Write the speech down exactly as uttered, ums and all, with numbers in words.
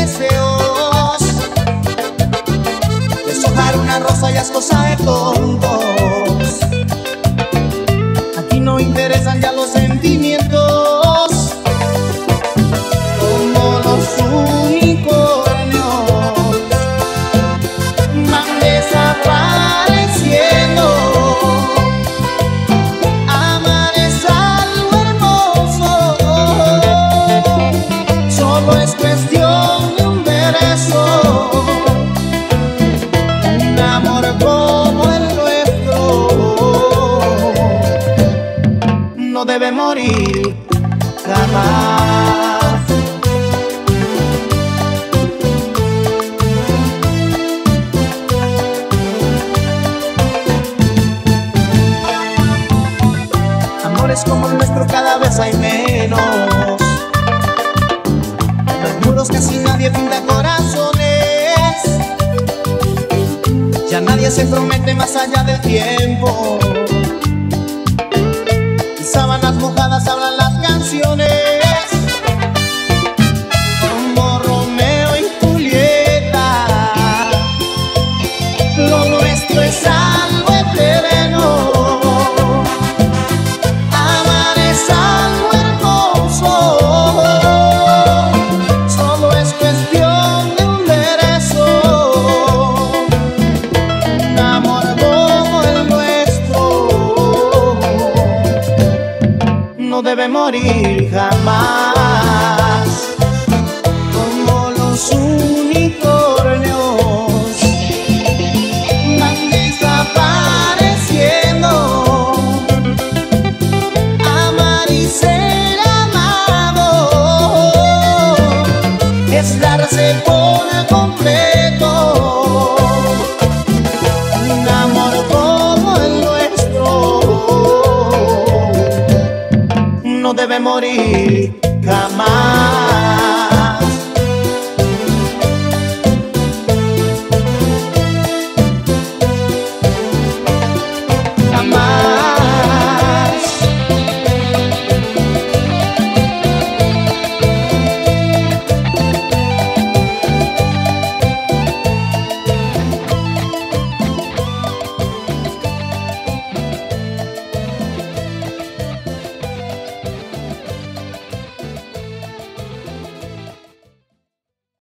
deseos. Deshojar una rosa ya es cosa de tontos. Aquí no interesan ya los sentimientos, como los unicornios van desapareciendo. Amar es algo hermoso, solo es cuestión de un beso. Un amor como el nuestro no debe morir jamás. Amores como el nuestro cada vez hay menos. Los muros casi nadie pinta corazones. Ya nadie se promete más allá del tiempo. Y sábanas mojadas hablan las canciones, como Romeo y Julieta. Lo nuestro es algo eterno. Amar es algo hermoso, solo es cuestión de un beso. Un amor como el nuestro no debe morir jamás. Como los unicornios van desapareciendo. Amar y ser amado es darse por completo. Un amor como el nuestro no debe morir jamás.